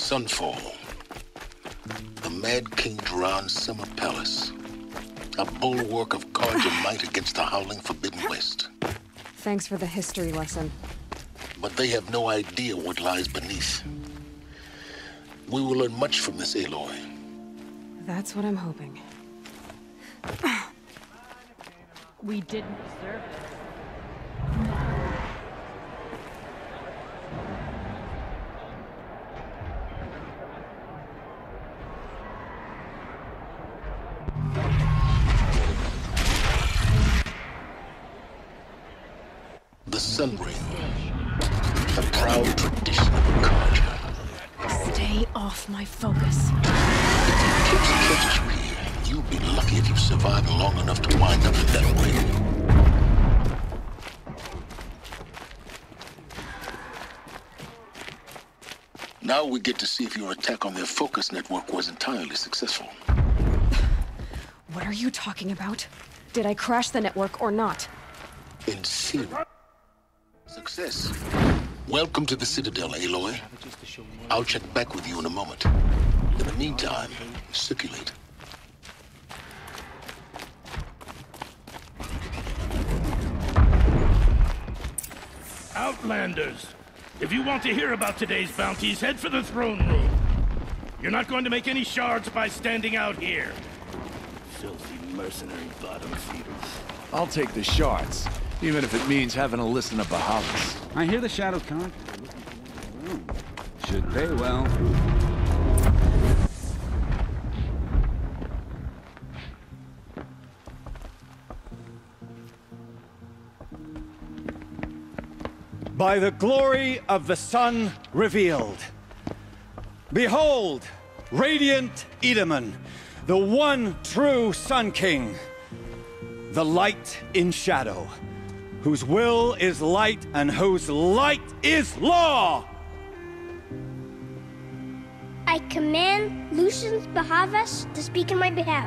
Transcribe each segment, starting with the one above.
Sunfall. The Mad King Duran Summer Palace. A bulwark of Carja might against the howling Forbidden West. Thanks for the history lesson. But they have no idea what lies beneath. We will learn much from this, Aloy. That's what I'm hoping. We didn't deserve it. The Sun Ring. A proud tradition of Carja. Stay off my focus. If you keep treachery, you'll be lucky if you survive long enough to wind up in that ring. Now we get to see if your attack on their focus network was entirely successful. What are you talking about? Did I crash the network or not? In theory. Success. Welcome to the Citadel, Aloy. I'll check back with you in a moment. In the meantime, circulate. Outlanders! If you want to hear about today's bounties, head for the throne room. You're not going to make any shards by standing out here. Filthy mercenary bottom feeders. I'll take the shards, even if it means having to listen to Bahavas. I hear the Shadow Con. Should pay well. By the glory of the sun revealed. Behold, radiant Edaman, the one true Sun King. The light in shadow, whose will is light and whose light is law! I command Lucius Bahavas to speak in my behalf.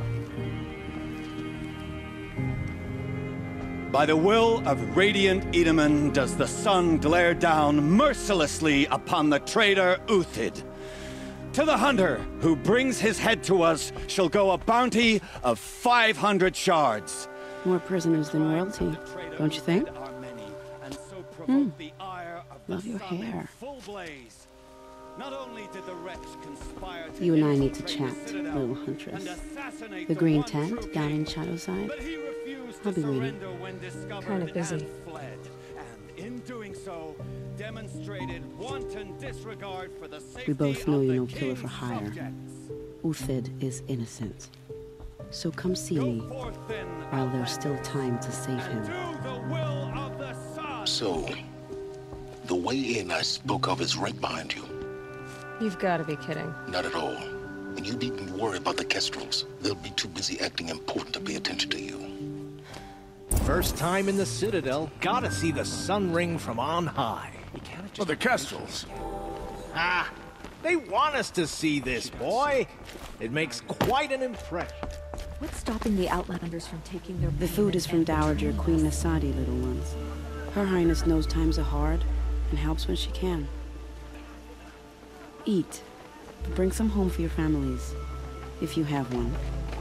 By the will of radiant Edaman does the sun glare down mercilessly upon the traitor Uthid. To the hunter who brings his head to us shall go a bounty of 500 shards. More prisoners than royalty, don't you think? Love your hair. You and I need to chat, little huntress. The green tent down in Shadowside. I'll be waiting. Kind of busy. We both know you're no killer for hire. Uthid is innocent. So come see me while there's still time to save him. So, the way in I spoke of is right behind you. You've got to be kidding. Not at all. And you needn't worry about the Kestrels. They'll be too busy acting important to pay attention to you. First time in the Citadel, gotta see the Sun Ring from on high. Well, the Kestrels. Ah, they want us to see this, boy. It makes quite an impression. What's stopping the Outlanders from taking their... The food is from Dowager Queen Nasadi, little ones. Her Highness knows times are hard and helps when she can. Eat, but bring some home for your families, if you have one.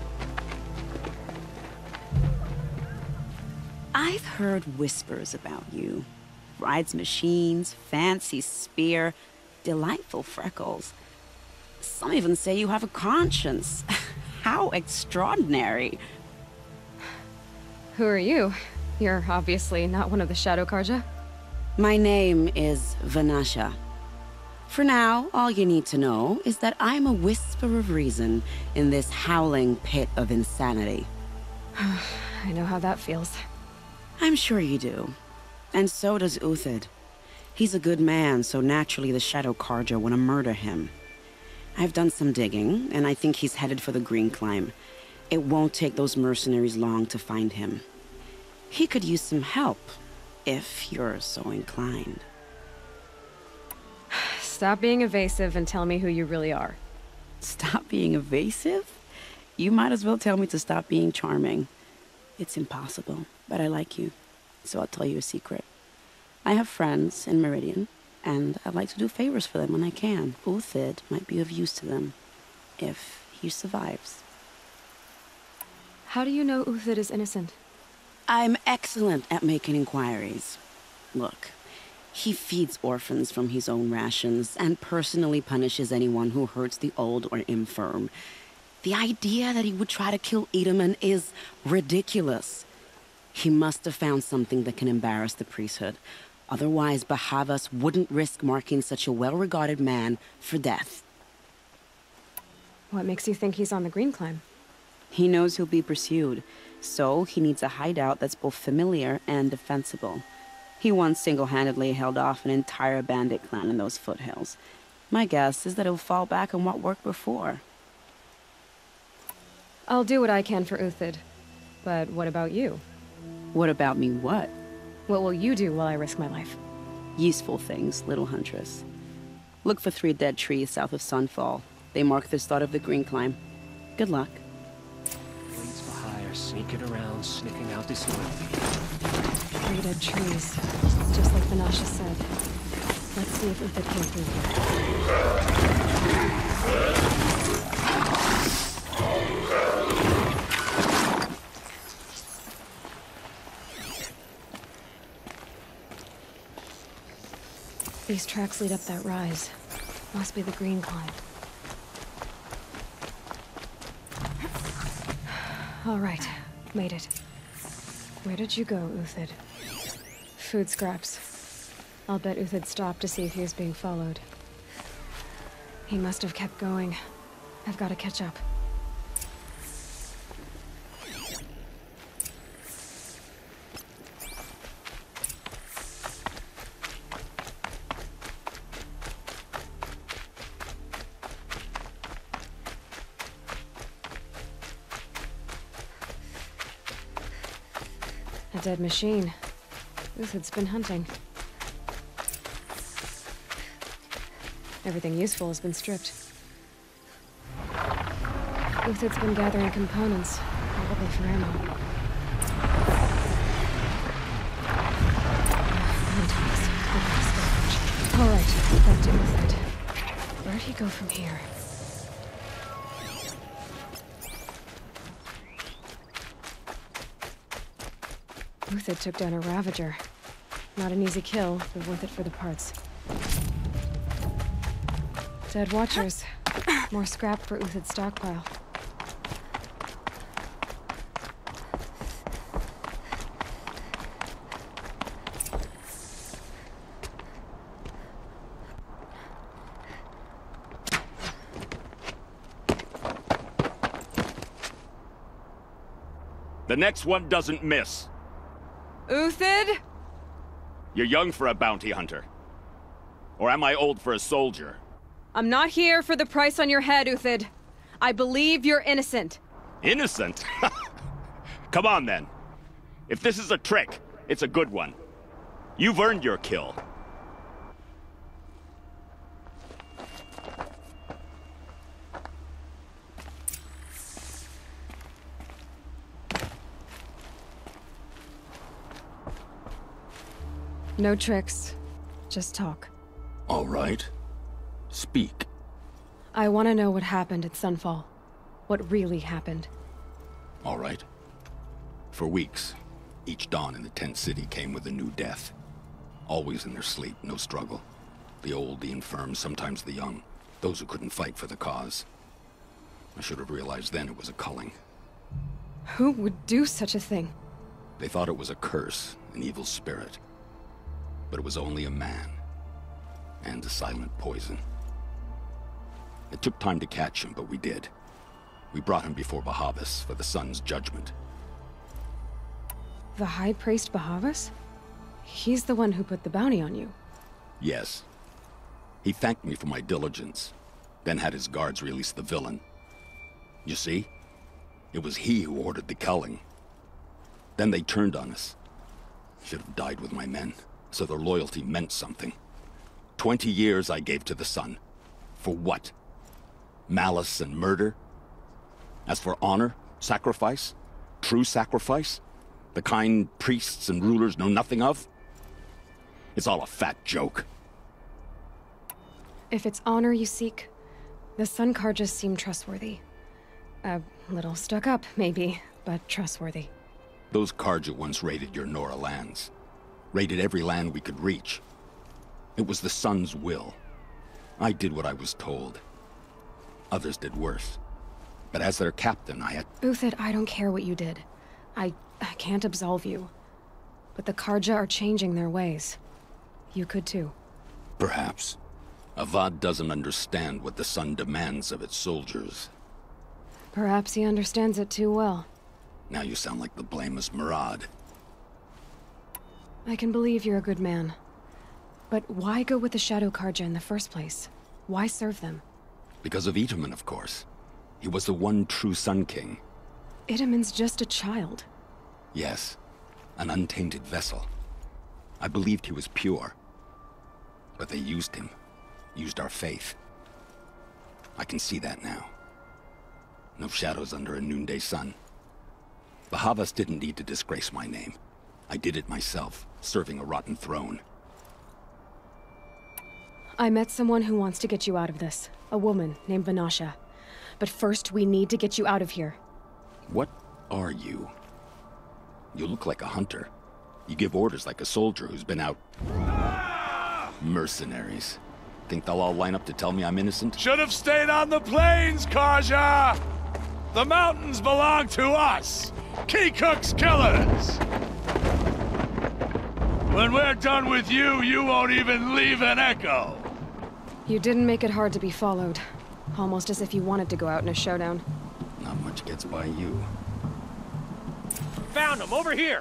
I've heard whispers about you. Rides machines, fancy spear, delightful freckles. Some even say you have a conscience. How extraordinary. Who are you? You're obviously not one of the Shadow Carja. My name is Vanasha. For now, all you need to know is that I'm a whisper of reason in this howling pit of insanity. I know how that feels. I'm sure you do. And so does Uthid. He's a good man, so naturally the Shadow Carja want to murder him. I've done some digging, and I think he's headed for the Green Climb. It won't take those mercenaries long to find him. He could use some help, if you're so inclined. Stop being evasive and tell me who you really are. Stop being evasive? You might as well tell me to stop being charming. It's impossible, but I like you, so I'll tell you a secret. I have friends in Meridian, and I like to do favors for them when I can. Uthid might be of use to them, if he survives. How do you know Uthid is innocent? I'm excellent at making inquiries. Look, he feeds orphans from his own rations and personally punishes anyone who hurts the old or infirm. The idea that he would try to kill Edelman is ridiculous. He must have found something that can embarrass the priesthood. Otherwise, Bahavas wouldn't risk marking such a well-regarded man for death. What makes you think he's on the Green Climb? He knows he'll be pursued, so he needs a hideout that's both familiar and defensible. He once single-handedly held off an entire bandit clan in those foothills. My guess is that he'll fall back on what worked before. I'll do what I can for Uthid. But what about you? What about me what? What will you do while I risk my life? Useful things, little huntress. Look for 3 dead trees south of Sunfall. They mark the start of the Green Climb. Good luck. Waits for hire, sneaking around, sniffing out this oil. 3 dead trees. Just like Vanasha said. Let's see if Uthid came through here. These tracks lead up that rise. Must be the Green Climb. All right, made it. Where did you go, Uthid? Food scraps. I'll bet Uthid stopped to see if he was being followed. He must have kept going. I've got to catch up. A dead machine. Uthid's been hunting. Everything useful has been stripped. Uthid's been gathering components, probably for ammo. All right, back to Uthid. Where'd he go from here? Uthid took down a Ravager. Not an easy kill, but worth it for the parts. Dead Watchers. More scrap for Uthid's stockpile. The next one doesn't miss. Uthid? You're young for a bounty hunter. Or am I old for a soldier? I'm not here for the price on your head, Uthid. I believe you're innocent. Innocent? Come on, then. If this is a trick, it's a good one. You've earned your kill. No tricks. Just talk. All right. Speak. I want to know what happened at Sunfall. What really happened. All right. For weeks, each dawn in the tent city came with a new death. Always in their sleep, no struggle. The old, the infirm, sometimes the young. Those who couldn't fight for the cause. I should have realized then it was a culling. Who would do such a thing? They thought it was a curse, an evil spirit. But it was only a man. And a silent poison. It took time to catch him, but we did. We brought him before Bahavas for the sun's judgment. The High Priest Bahavas? He's the one who put the bounty on you. Yes. He thanked me for my diligence, then had his guards release the villain. You see? It was he who ordered the culling. Then they turned on us. Should have died with my men, so their loyalty meant something. 20 years I gave to the sun. For what? Malice and murder? As for honor, sacrifice, true sacrifice, the kind priests and rulers know nothing of? It's all a fat joke. If it's honor you seek, the Sun Carjas seem trustworthy. A little stuck up, maybe, but trustworthy. Those Carja once raided your Nora lands. Raided every land we could reach. It was the Sun's will. I did what I was told. Others did worse. But as their captain, I had... Uthid, I don't care what you did. I can't absolve you. But the Carja are changing their ways. You could too. Perhaps. Avad doesn't understand what the Sun demands of its soldiers. Perhaps he understands it too well. Now you sound like the blameless Murad. I can believe you're a good man. But why go with the Shadow Carja in the first place? Why serve them? Because of Itamen, of course. He was the one true Sun King. Itamen's just a child. Yes. An untainted vessel. I believed he was pure. But they used him. Used our faith. I can see that now. No shadows under a noonday sun. Bahavas didn't need to disgrace my name. I did it myself, serving a rotten throne. I met someone who wants to get you out of this. A woman named Vanasha. But first, we need to get you out of here. What are you? You look like a hunter. You give orders like a soldier who's been out... Mercenaries. Think they'll all line up to tell me I'm innocent? Should have stayed on the plains, Carja! The mountains belong to us! Keekook's killers! When we're done with you, you won't even leave an echo! You didn't make it hard to be followed. Almost as if you wanted to go out in a showdown. Not much gets by you. Found him, over here!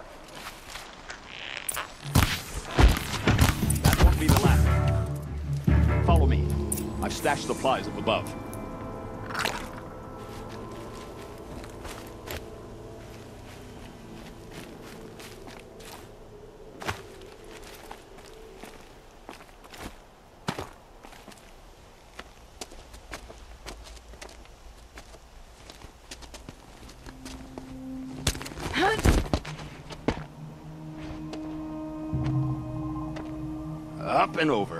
That won't be the last. Follow me. I've stashed supplies up above. Up and over.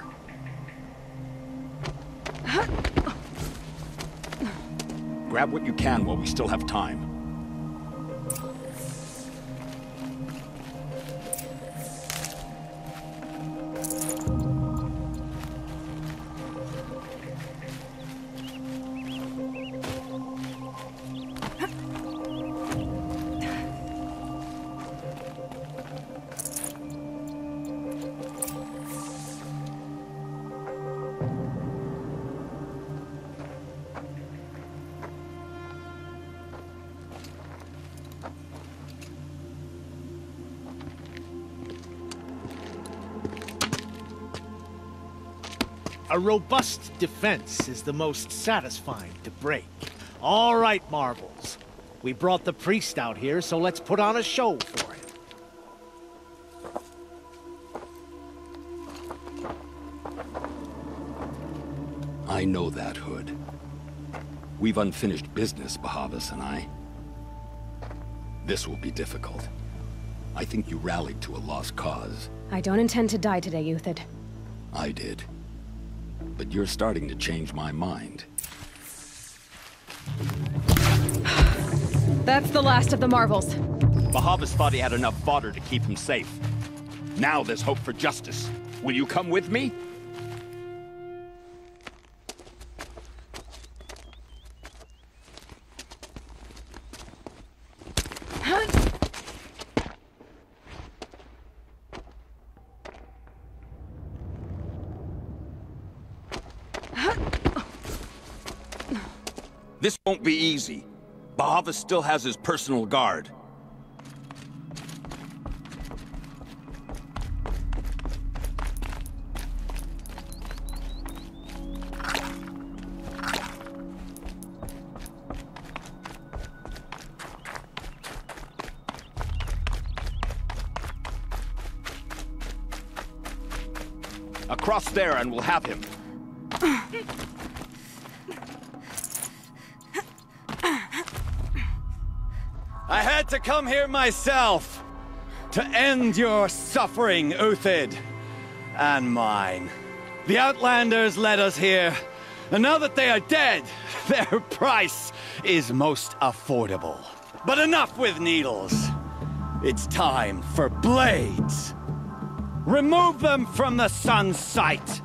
Grab what you can while we still have time. A robust defense is the most satisfying to break. All right, Marvels. We brought the priest out here, so let's put on a show for him. I know that, Hood. We've unfinished business, Bahavas and I. This will be difficult. I think you rallied to a lost cause. I don't intend to die today, Uthid. I did. But you're starting to change my mind. That's the last of the Marvels. Bahavas thought he had enough fodder to keep him safe. Now there's hope for justice. Will you come with me? This won't be easy. Bahavas still has his personal guard. Across there and we'll have him. I had to come here myself to end your suffering, Uthid, and mine. The Outlanders led us here, and now that they are dead, their price is most affordable. But enough with needles. It's time for blades. Remove them from the sun's sight.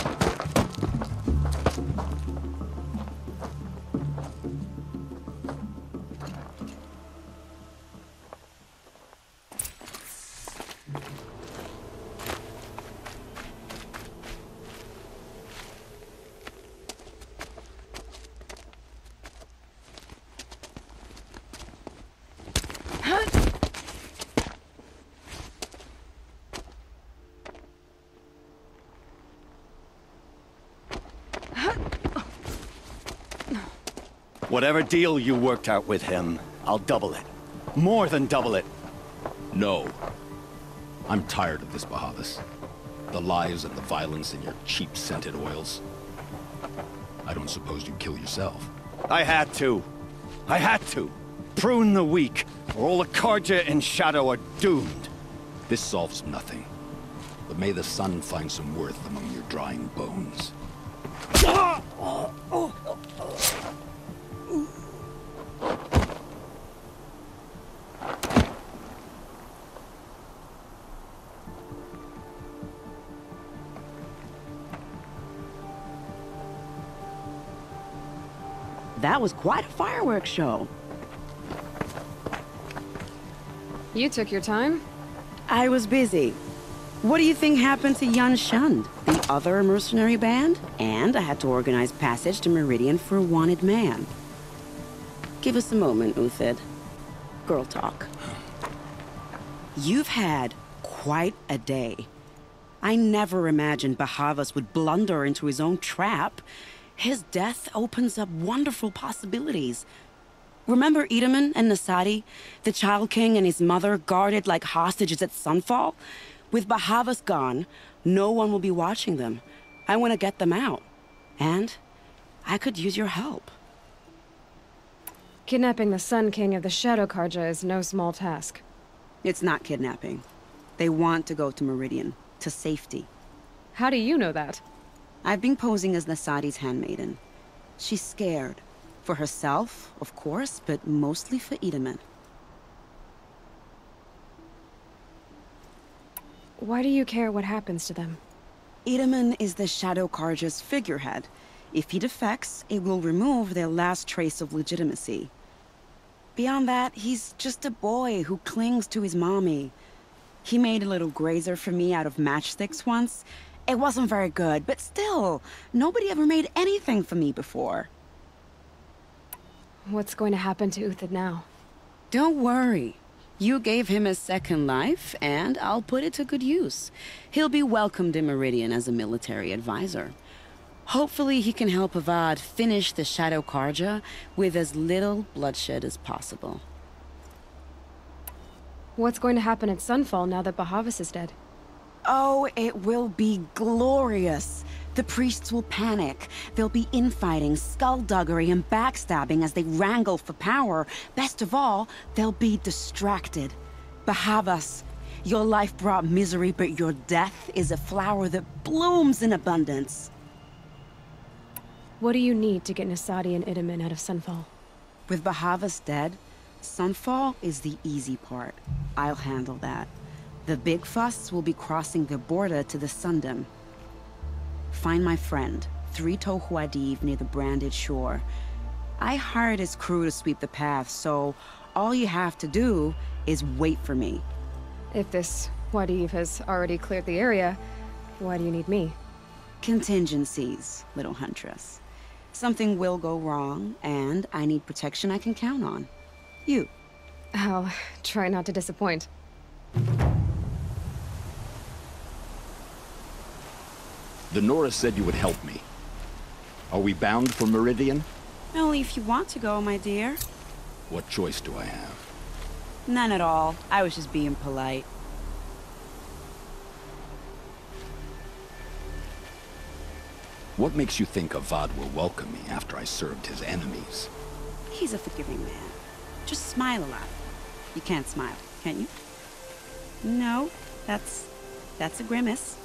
Whatever deal you worked out with him, I'll double it. More than double it. No. I'm tired of this, Bahavas. The lies and the violence and your cheap scented oils. I don't suppose you'd kill yourself. I had to. I had to. Prune the weak, or all the Carja in Shadow are doomed. This solves nothing. But may the sun find some worth among your drying bones. That was quite a fireworks show. You took your time? I was busy. What do you think happened to Yan Shund, the other mercenary band? And I had to organize passage to Meridian for a wanted man. Give us a moment, Uthid. Girl talk. You've had quite a day. I never imagined Bahavas would blunder into his own trap. His death opens up wonderful possibilities. Remember Edaman and Nasadi? The Child King and his mother guarded like hostages at Sunfall? With Bahavas gone, no one will be watching them. I want to get them out. And I could use your help. Kidnapping the Sun King of the Shadow Carja is no small task. It's not kidnapping. They want to go to Meridian, to safety. How do you know that? I've been posing as Nasadi's handmaiden. She's scared. For herself, of course, but mostly for Edaman. Why do you care what happens to them? Edaman is the Shadow Carja's figurehead. If he defects, it will remove their last trace of legitimacy. Beyond that, he's just a boy who clings to his mommy. He made a little grazer for me out of matchsticks once. It wasn't very good, but still, nobody ever made anything for me before. What's going to happen to Uthid now? Don't worry. You gave him a second life, and I'll put it to good use. He'll be welcomed in Meridian as a military advisor. Hopefully he can help Avad finish the Shadow Carja with as little bloodshed as possible. What's going to happen at Sunfall now that Bahavas is dead? Oh, it will be glorious. The priests will panic. There'll be infighting, skullduggery, and backstabbing as they wrangle for power. Best of all, they'll be distracted. Bahavas, your life brought misery, but your death is a flower that blooms in abundance. What do you need to get Nasadi and Edaman out of Sunfall? With Bahavas dead, Sunfall is the easy part. I'll handle that. The big fuss will be crossing the border to the Sundom. Find my friend, 3 Tohuadiv near the Branded Shore. I hired his crew to sweep the path, so all you have to do is wait for me. If this Wadiv has already cleared the area, why do you need me? Contingencies, little huntress. Something will go wrong, and I need protection I can count on. You. I'll try not to disappoint. The Nora said you would help me. Are we bound for Meridian? Only if you want to go, my dear. What choice do I have? None at all. I was just being polite. What makes you think Avad will welcome me after I served his enemies? He's a forgiving man. Just smile a lot. You can't smile, can you? No, that's a grimace.